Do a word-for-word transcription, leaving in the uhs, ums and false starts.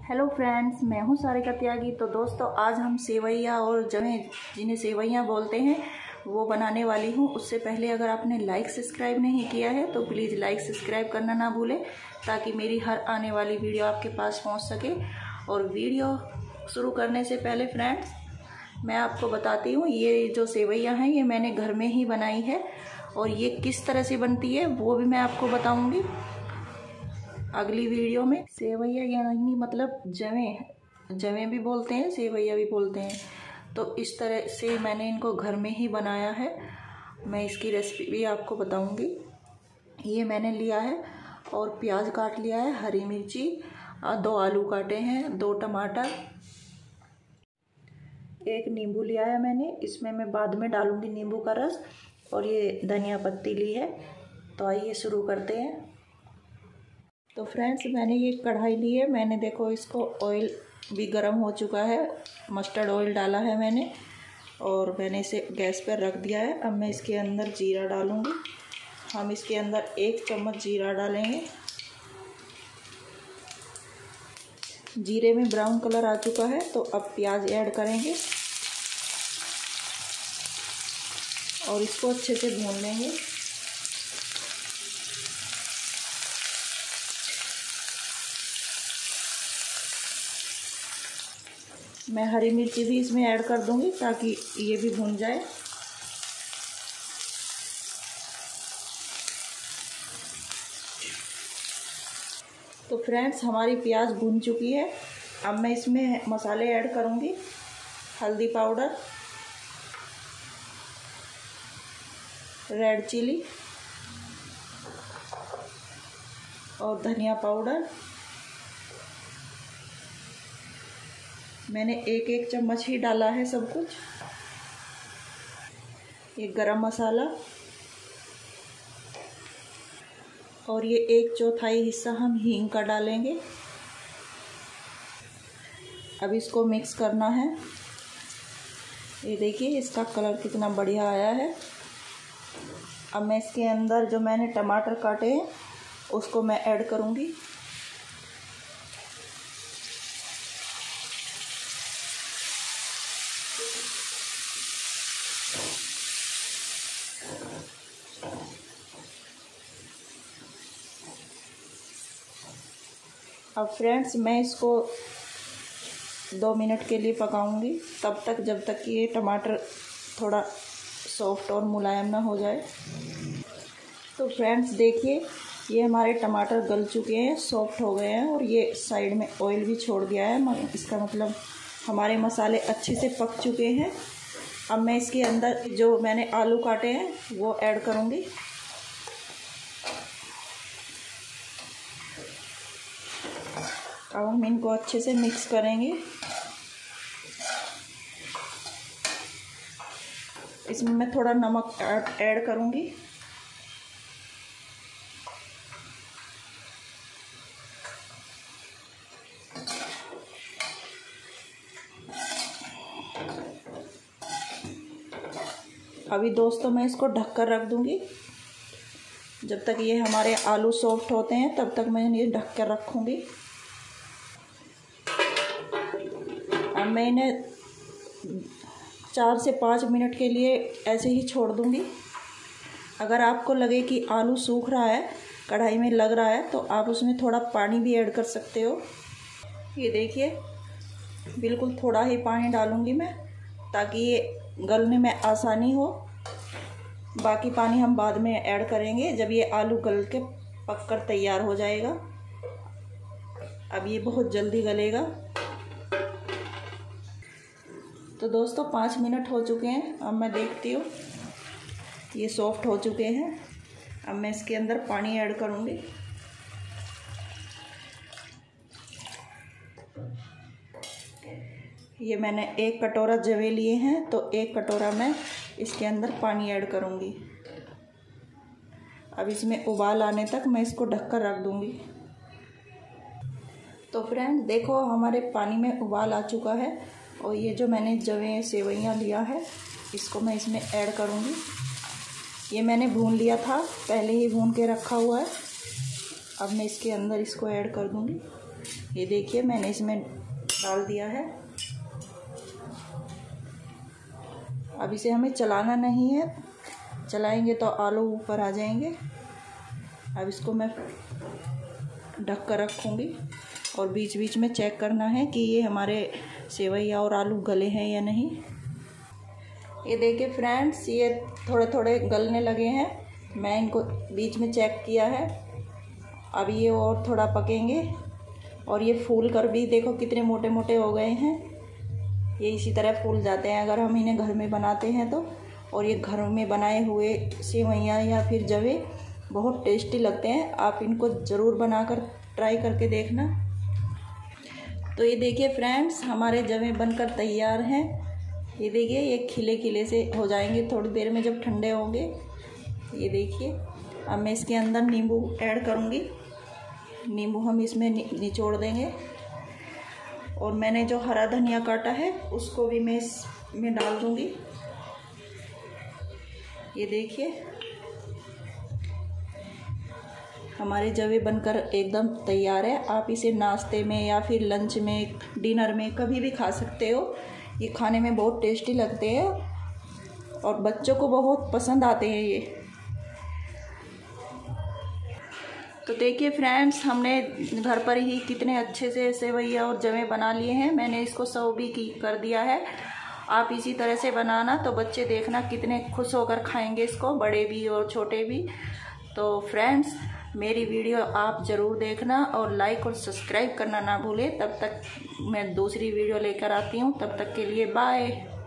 Hello friends, मैं हूं सारिका त्यागी। तो दोस्तों, आज हम सेवैया और जवे जिन्हें सेवैयां बोलते हैं वो बनाने वाली हूं। उससे पहले अगर आपने लाइक सब्सक्राइब नहीं किया है तो प्लीज़ लाइक सब्सक्राइब करना ना भूलें, ताकि मेरी हर आने वाली वीडियो आपके पास पहुंच सके। और वीडियो शुरू करने से पहले फ्रेंड्स, मैं आपको बताती हूँ, ये जो सेवैयाँ हैं ये मैंने घर में ही बनाई है, और ये किस तरह से बनती है वो भी मैं आपको बताऊँगी अगली वीडियो में। सेवैया यानी मतलब जवें जवें भी बोलते हैं, सेवैया भी बोलते हैं। तो इस तरह से मैंने इनको घर में ही बनाया है। मैं इसकी रेसिपी भी आपको बताऊंगी। ये मैंने लिया है और प्याज काट लिया है, हरी मिर्ची, दो आलू काटे हैं, दो टमाटर, एक नींबू लिया है मैंने, इसमें मैं बाद में डालूंगी नींबू का रस, और ये धनिया पत्ती ली है। तो आइए शुरू करते हैं। तो फ्रेंड्स, मैंने ये कढ़ाई ली है, मैंने देखो इसको ऑयल भी गर्म हो चुका है, मस्टर्ड ऑयल डाला है मैंने, और मैंने इसे गैस पर रख दिया है। अब मैं इसके अंदर जीरा डालूंगी। हम इसके अंदर एक चम्मच जीरा डालेंगे। जीरे में ब्राउन कलर आ चुका है, तो अब प्याज ऐड करेंगे और इसको अच्छे से भून लेंगे। मैं हरी मिर्ची भी इसमें ऐड कर दूंगी ताकि ये भी भून जाए। तो फ्रेंड्स, हमारी प्याज भून चुकी है। अब मैं इसमें मसाले ऐड करूंगी। हल्दी पाउडर, रेड चिली और धनिया पाउडर। मैंने एक एक चम्मच ही डाला है सब कुछ। ये गरम मसाला, और ये एक चौथाई हिस्सा हम हींग का डालेंगे। अब इसको मिक्स करना है। ये देखिए इसका कलर कितना बढ़िया आया है। अब मैं इसके अंदर जो मैंने टमाटर काटे हैं उसको मैं ऐड करूँगी। अब फ्रेंड्स, मैं इसको दो मिनट के लिए पकाऊंगी, तब तक जब तक कि ये टमाटर थोड़ा सॉफ्ट और मुलायम ना हो जाए। तो फ्रेंड्स देखिए, ये हमारे टमाटर गल चुके हैं, सॉफ्ट हो गए हैं, और ये साइड में ऑयल भी छोड़ दिया है। इसका मतलब हमारे मसाले अच्छे से पक चुके हैं। अब मैं इसके अंदर जो मैंने आलू काटे हैं वो ऐड करूँगी। अब हम इनको अच्छे से मिक्स करेंगे। इसमें मैं थोड़ा नमक ऐड करूँगी। अभी दोस्तों मैं इसको ढककर रख दूँगी। जब तक ये हमारे आलू सॉफ्ट होते हैं तब तक मैं ये ढक कर रखूँगी। अब मैं इन्हें चार से पाँच मिनट के लिए ऐसे ही छोड़ दूँगी। अगर आपको लगे कि आलू सूख रहा है, कढ़ाई में लग रहा है, तो आप उसमें थोड़ा पानी भी ऐड कर सकते हो। ये देखिए, बिल्कुल थोड़ा ही पानी डालूँगी मैं, ताकि ये गलने में आसानी हो। बाकी पानी हम बाद में ऐड करेंगे जब ये आलू गल के पक कर तैयार हो जाएगा। अब ये बहुत जल्दी गलेगा। तो दोस्तों, पाँच मिनट हो चुके हैं। अब मैं देखती हूँ ये सॉफ्ट हो चुके हैं। अब मैं इसके अंदर पानी ऐड करूँगी। ये मैंने एक कटोरा जवे लिए हैं, तो एक कटोरा मैं इसके अंदर पानी ऐड करूँगी। अब इसमें उबाल आने तक मैं इसको ढककर रख दूँगी। तो फ्रेंड देखो, हमारे पानी में उबाल आ चुका है, और ये जो मैंने जवे सेवैयाँ लिया है इसको मैं इसमें ऐड करूँगी। ये मैंने भून लिया था, पहले ही भून के रखा हुआ है। अब मैं इसके अंदर इसको ऐड कर दूँगी। ये देखिए मैंने इसमें डाल दिया है। अब इसे हमें चलाना नहीं है, चलाएंगे तो आलू ऊपर आ जाएंगे। अब इसको मैं ढक कर रखूँगी और बीच बीच में चेक करना है कि ये हमारे सेवइयाँ और आलू गले हैं या नहीं। ये देखिए फ्रेंड्स, ये थोड़े थोड़े गलने लगे हैं। मैं इनको बीच में चेक किया है। अब ये और थोड़ा पकेंगे और ये फूल कर भी देखो कितने मोटे मोटे हो गए हैं। ये इसी तरह फूल जाते हैं अगर हम इन्हें घर में बनाते हैं तो। और ये घर में बनाए हुए सेवइयाँ या फिर जवे बहुत टेस्टी लगते हैं। आप इनको ज़रूर बनाकर ट्राई करके देखना। तो ये देखिए फ्रेंड्स, हमारे जवे बनकर तैयार हैं। ये देखिए ये खिले खिले से हो जाएंगे थोड़ी देर में जब ठंडे होंगे। ये देखिए अब मैं इसके अंदर नींबू ऐड करूँगी। नींबू हम इसमें निचोड़ देंगे और मैंने जो हरा धनिया काटा है उसको भी मैं इसमें डाल दूँगी। ये देखिए हमारे जवे बनकर एकदम तैयार है। आप इसे नाश्ते में या फिर लंच में, डिनर में कभी भी खा सकते हो। ये खाने में बहुत टेस्टी लगते हैं और बच्चों को बहुत पसंद आते हैं ये। तो देखिए फ्रेंड्स, हमने घर पर ही कितने अच्छे से सेवइयाँ और जवे बना लिए हैं। मैंने इसको सर्व भी की कर दिया है। आप इसी तरह से बनाना तो बच्चे देखना कितने खुश होकर खाएंगे इसको, बड़े भी और छोटे भी। तो फ्रेंड्स, मेरी वीडियो आप ज़रूर देखना और लाइक और सब्सक्राइब करना ना भूलें। तब तक मैं दूसरी वीडियो लेकर आती हूँ। तब तक के लिए बाय।